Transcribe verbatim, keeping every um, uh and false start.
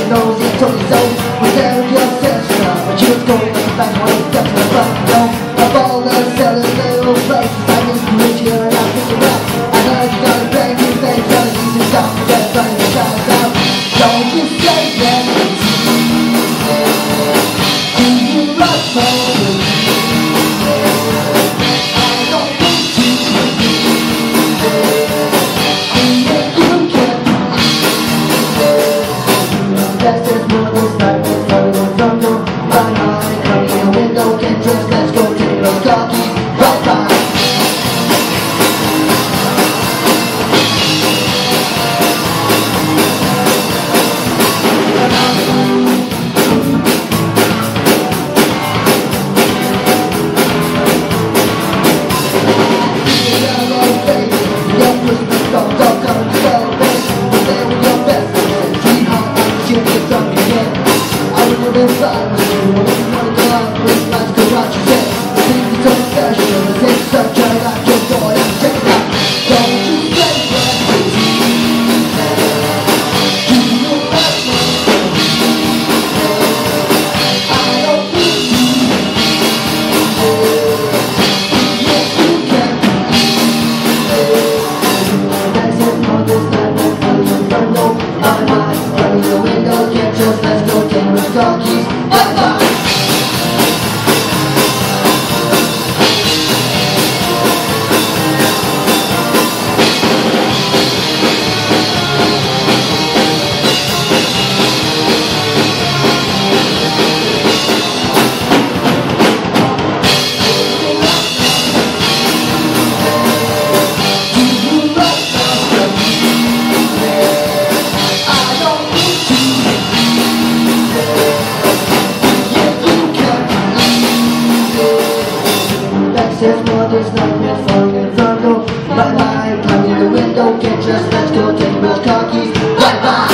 nose, he told his own. Was there with your sister, but she was going back when he stepped to the front door. Of all the sellers, little places, I was rich here and I'm thinking about. I heard you got a brand new thing, gotta use it down, get it running the child out. Don't you say that it's do you love me? I don't need to. Even you can. That's just one of those nightmares running from the my mind. Coming in the window, get dressed, let's go take those car keys. Bye bye. Backstairs, Mordo's nightmare falling in front of my mind. Climbing the window, get dressed, let's go take those car keys. Bye bye.